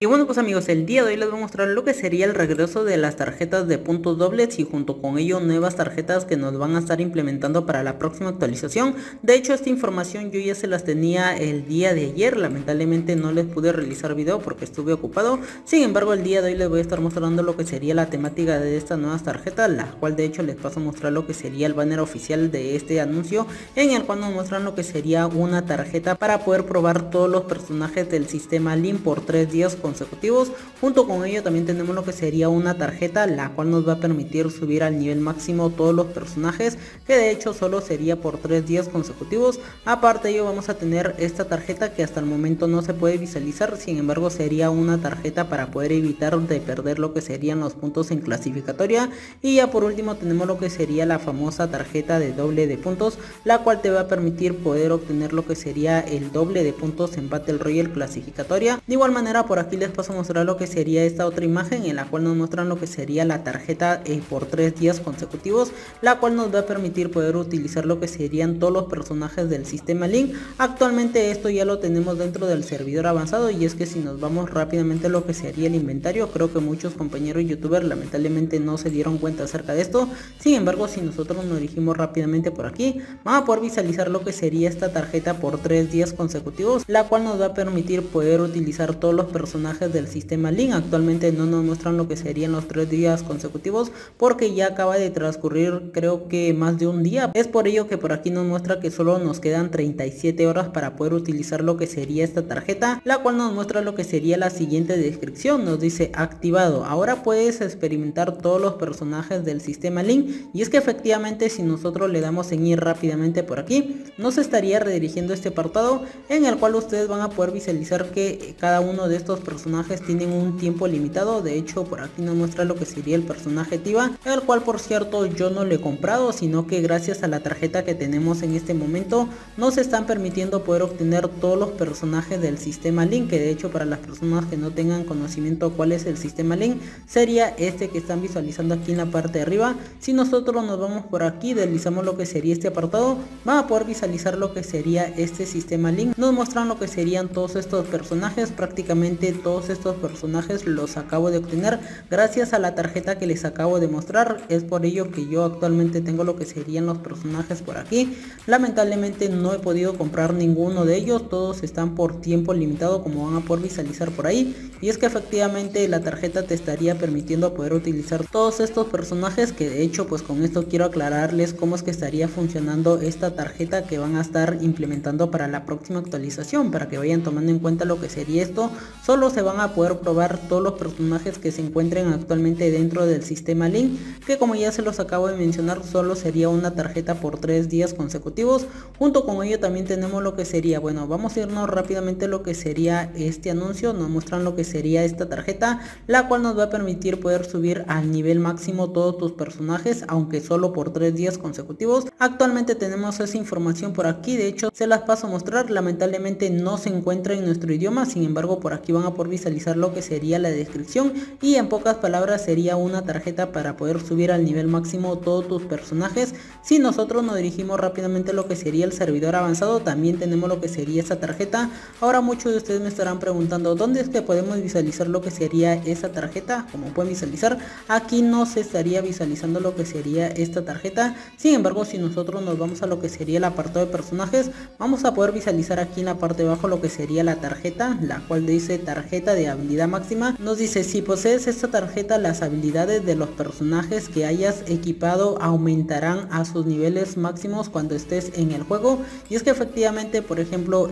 Y bueno, pues amigos, el día de hoy les voy a mostrar lo que sería el regreso de las tarjetas de puntos dobles y junto con ello nuevas tarjetas que nos van a estar implementando para la próxima actualización. De hecho, esta información yo ya se las tenía el día de ayer, lamentablemente no les pude realizar video porque estuve ocupado. Sin embargo, el día de hoy les voy a estar mostrando lo que sería la temática de estas nuevas tarjetas, la cual de hecho les paso a mostrar lo que sería el banner oficial de este anuncio, en el cual nos muestran lo que sería una tarjeta para poder probar todos los personajes del sistema Link por 3 días consecutivos. Junto con ello también tenemos lo que sería una tarjeta la cual nos va a permitir subir al nivel máximo todos los personajes, que de hecho solo sería por 3 días consecutivos. Aparte de ello vamos a tener esta tarjeta que hasta el momento no se puede visualizar, sin embargo sería una tarjeta para poder evitar de perder lo que serían los puntos en clasificatoria. Y ya por último tenemos lo que sería la famosa tarjeta de doble de puntos, la cual te va a permitir poder obtener lo que sería el doble de puntos en Battle Royale clasificatoria. De igual manera por aquí les paso a mostrar lo que sería esta otra imagen en la cual nos muestran lo que sería la tarjeta por 3 días consecutivos, la cual nos va a permitir poder utilizar lo que serían todos los personajes del sistema Link. Actualmente esto ya lo tenemos dentro del servidor avanzado, y es que si nos vamos rápidamente a lo que sería el inventario, creo que muchos compañeros youtubers lamentablemente no se dieron cuenta acerca de esto. Sin embargo, si nosotros nos dirigimos rápidamente por aquí, vamos a poder visualizar lo que sería esta tarjeta por 3 días consecutivos, la cual nos va a permitir poder utilizar todos los personajes del sistema Link. Actualmente no nos muestran lo que serían los 3 días consecutivos porque ya acaba de transcurrir creo que más de un día. Es por ello que por aquí nos muestra que solo nos quedan 37 horas para poder utilizar lo que sería esta tarjeta, la cual nos muestra lo que sería la siguiente descripción. Nos dice: activado, ahora puedes experimentar todos los personajes del sistema Link. Y es que efectivamente si nosotros le damos en ir rápidamente por aquí, nos estaría redirigiendo este apartado en el cual ustedes van a poder visualizar que cada uno de estos personajes tienen un tiempo limitado. De hecho por aquí nos muestra lo que sería el personaje Tiba, el cual por cierto yo no le he comprado, sino que gracias a la tarjeta que tenemos en este momento nos están permitiendo poder obtener todos los personajes del sistema Link, que de hecho para las personas que no tengan conocimiento cuál es el sistema Link, sería este que están visualizando aquí en la parte de arriba. Si nosotros nos vamos por aquí, deslizamos lo que sería este apartado, vamos a poder visualizar lo que sería este sistema Link. Nos muestran lo que serían todos estos personajes, prácticamente todos estos personajes los acabo de obtener gracias a la tarjeta que les acabo de mostrar. Es por ello que yo actualmente tengo lo que serían los personajes por aquí. Lamentablemente no he podido comprar ninguno de ellos, todos están por tiempo limitado, como van a poder visualizar por ahí. Y es que efectivamente la tarjeta te estaría permitiendo poder utilizar todos estos personajes, que de hecho pues con esto quiero aclararles cómo es que estaría funcionando esta tarjeta que van a estar implementando para la próxima actualización, para que vayan tomando en cuenta lo que sería esto. Solo se van a poder probar todos los personajes que se encuentren actualmente dentro del sistema Link, que como ya se los acabo de mencionar solo sería una tarjeta por 3 días consecutivos. Junto con ello también tenemos lo que sería, bueno, vamos a irnos rápidamente a lo que sería este anuncio. Nos muestran lo que sería esta tarjeta, la cual nos va a permitir poder subir al nivel máximo todos tus personajes, aunque solo por 3 días consecutivos. Actualmente tenemos esa información por aquí, de hecho se las paso a mostrar, lamentablemente no se encuentra en nuestro idioma, sin embargo por aquí van a poder visualizar lo que sería la descripción, y en pocas palabras sería una tarjeta para poder subir al nivel máximo todos tus personajes. Si nosotros nos dirigimos rápidamente a lo que sería el servidor avanzado, también tenemos lo que sería esa tarjeta. Ahora muchos de ustedes me estarán preguntando dónde es que podemos visualizar lo que sería esa tarjeta. Como pueden visualizar, aquí no se estaría visualizando lo que sería esta tarjeta. Sin embargo, si nosotros nos vamos a lo que sería el apartado de personajes, vamos a poder visualizar aquí en la parte de abajo lo que sería la tarjeta, la cual dice tarjeta de habilidad máxima. Nos dice: si posees esta tarjeta, las habilidades de los personajes que hayas equipado aumentarán a sus niveles máximos cuando estés en el juego. Y es que efectivamente, por ejemplo,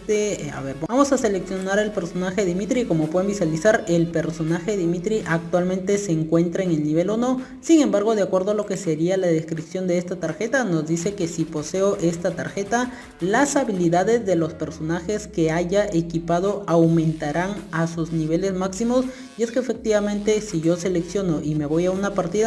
vamos a seleccionar el personaje Dimitri. Como pueden visualizar, el personaje Dimitri actualmente se encuentra en el nivel 1. Sin embargo, de acuerdo a lo que sería la descripción de esta tarjeta, nos dice que si poseo esta tarjeta, las habilidades de los personajes que haya equipado aumentarán a sus niveles máximos. Y es que efectivamente si yo selecciono y me voy a una partida,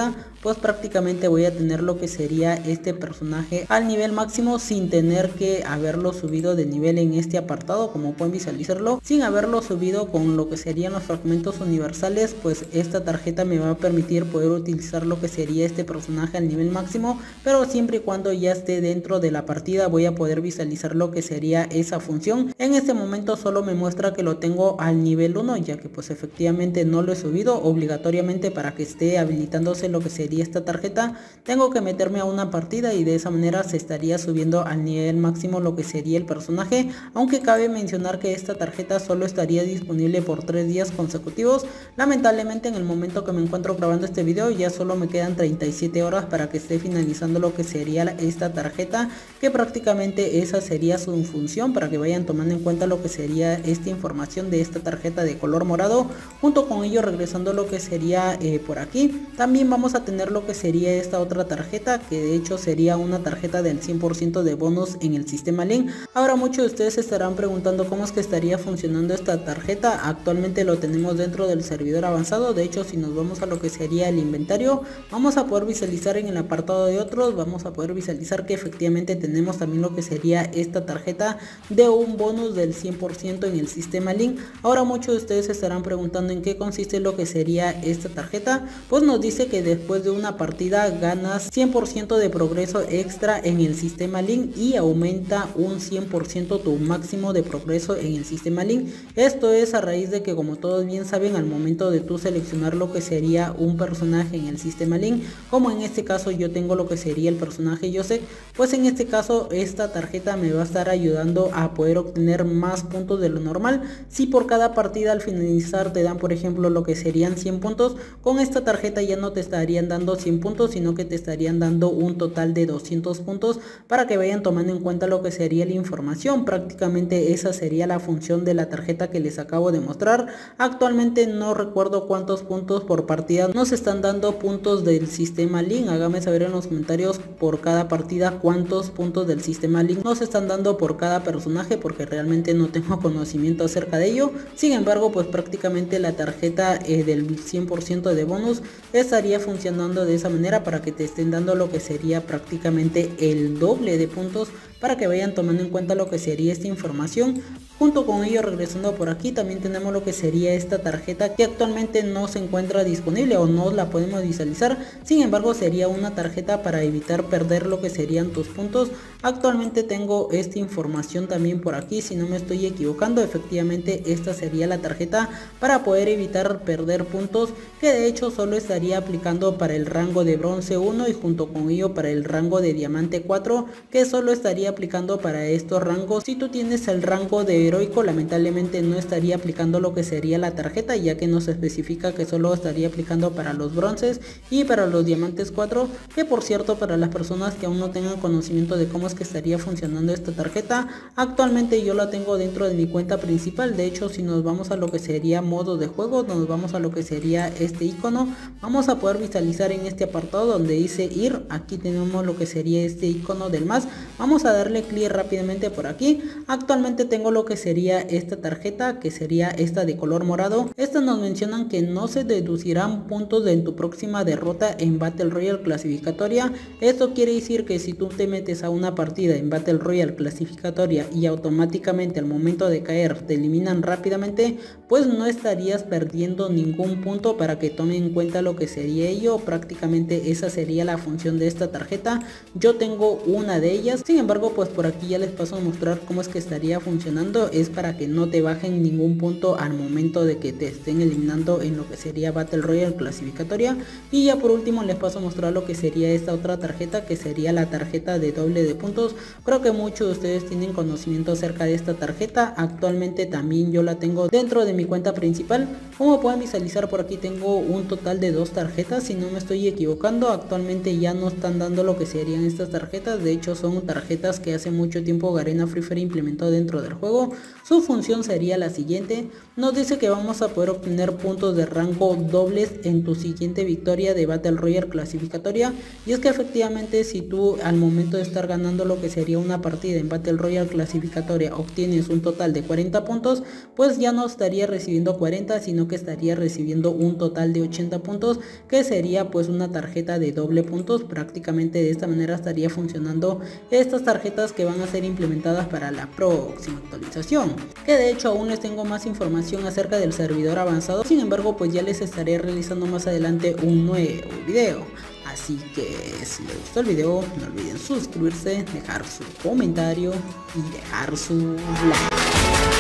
pues prácticamente voy a tener lo que sería este personaje al nivel máximo sin tener que haberlo subido de nivel en este apartado, como pueden visualizarlo, sin haberlo subido con lo que serían los fragmentos universales. Pues esta tarjeta me va a permitir poder utilizar lo que sería este personaje al nivel máximo, pero siempre y cuando ya esté dentro de la partida voy a poder visualizar lo que sería esa función. En este momento solo me muestra que lo tengo al nivel 1, ya que pues efectivamente no lo he subido. Obligatoriamente para que esté habilitándose lo que sería esta tarjeta tengo que meterme a una partida y de esa manera se estaría subiendo al nivel máximo lo que sería el personaje, aunque cabe mencionar que esta tarjeta solo estaría disponible por 3 días consecutivos. Lamentablemente en el momento que me encuentro grabando este video ya solo me quedan 37 horas para que esté finalizando lo que sería esta tarjeta, que prácticamente esa sería su función, para que vayan tomando en cuenta lo que sería esta información de esta tarjeta de color morado. Junto con ello, regresando lo que sería por aquí, también vamos a tener lo que sería esta otra tarjeta, que de hecho sería una tarjeta del 100% de bonus en el sistema Link. Ahora muchos de ustedes se estarán preguntando cómo es que estaría funcionando esta tarjeta. Actualmente lo tenemos dentro del servidor avanzado. De hecho, si nos vamos a lo que sería el inventario, vamos a poder visualizar en el apartado de otros, vamos a poder visualizar que efectivamente tenemos también lo que sería esta tarjeta de un bonus del 100% en el sistema Link. Ahora muchos de ustedes se estarán preguntando en qué consiste lo que sería esta tarjeta. Pues nos dice que después de una partida ganas 100% de progreso extra en el sistema Link y aumenta un 100% tu máximo de progreso en el sistema Link. Esto es a raíz de que, como todos bien saben, al momento de tú seleccionar lo que sería un personaje en el sistema Link, como en este caso yo tengo lo que sería el personaje Joseph, pues en este caso esta tarjeta me va a estar ayudando a poder obtener más puntos de lo normal. Si por cada partida al finalizar te dan por ejemplo lo que serían 100 puntos, con esta tarjeta ya no te estarían dando 100 puntos, sino que te estarían dando un total de 200 puntos, para que vayan tomando en cuenta lo que sería la información. Prácticamente esa sería la función de la tarjeta que les acabo de mostrar. Actualmente no recuerdo cuántos puntos por partida nos están dando puntos del sistema Link. Háganme saber en los comentarios por cada partida cuántos puntos del sistema Link nos están dando por cada personaje, porque realmente no tengo conocimiento acerca de ello. Sin embargo, pues prácticamente la tarjeta del 100% de bonus estaría funcionando de esa manera, para que te estén dando lo que sería prácticamente el doble de puntos, para que vayan tomando en cuenta lo que sería esta información. Junto con ello, regresando por aquí, también tenemos lo que sería esta tarjeta, que actualmente no se encuentra disponible o no la podemos visualizar. Sin embargo, sería una tarjeta para evitar perder lo que serían tus puntos. Actualmente tengo esta información también por aquí, si no me estoy equivocando. Efectivamente esta sería la tarjeta para poder evitar perder puntos, que de hecho solo estaría aplicando para el rango de bronce 1 y junto con ello para el rango de diamante 4, que solo estaría aplicando para estos rangos. Si tú tienes el rango de heroico, lamentablemente no estaría aplicando lo que sería la tarjeta, ya que nos especifica que solo estaría aplicando para los bronces y para los diamantes 4, que por cierto, para las personas que aún no tengan conocimiento de cómo es que estaría funcionando esta tarjeta, actualmente yo la tengo dentro de mi cuenta principal. De hecho, si nos vamos a lo que sería modo de juego, nos vamos a lo que sería este icono, vamos a poder visualizar en este apartado donde dice ir, aquí tenemos lo que sería este icono del más. Vamos a darle clic rápidamente por aquí. Actualmente tengo lo que sería esta tarjeta, que sería esta de color morado. Estas nos mencionan que no se deducirán puntos de tu próxima derrota en Battle Royale clasificatoria. Esto quiere decir que si tú te metes a una partida en Battle Royale clasificatoria y automáticamente al momento de caer te eliminan rápidamente, pues no estarías perdiendo ningún punto, para que tomen en cuenta lo que sería ello. Prácticamente esa sería la función de esta tarjeta. Yo tengo una de ellas, sin embargo pues por aquí ya les paso a mostrar cómo es que estaría funcionando. Es para que no te bajen ningún punto al momento de que te estén eliminando en lo que sería Battle Royale clasificatoria. Y ya por último les paso a mostrar lo que sería esta otra tarjeta, que sería la tarjeta de doble de puntos. Creo que muchos de ustedes tienen conocimiento acerca de esta tarjeta. Actualmente también yo la tengo dentro de mi cuenta principal. Como pueden visualizar por aquí tengo un total de 2 tarjetas, si no me estoy equivocando. Actualmente ya no están dando lo que serían estas tarjetas. De hecho son tarjetas que hace mucho tiempo Garena Free Fire implementó dentro del juego. Su función sería la siguiente: nos dice que vamos a poder obtener puntos de rango dobles en tu siguiente victoria de Battle Royale clasificatoria. Y es que efectivamente si tú al momento de estar ganando lo que sería una partida en Battle Royale clasificatoria obtienes un total de 40 puntos, pues ya no estaría recibiendo 40, sino que estaría recibiendo un total de 80 puntos, que sería pues una tarjeta de doble puntos. Prácticamente de esta manera estaría funcionando estas tarjetas que van a ser implementadas para la próxima actualización, que de hecho aún les tengo más información acerca del servidor avanzado. Sin embargo, pues ya les estaré realizando más adelante un nuevo video. Así que si les gustó el video, no olviden suscribirse, dejar su comentario y dejar su like.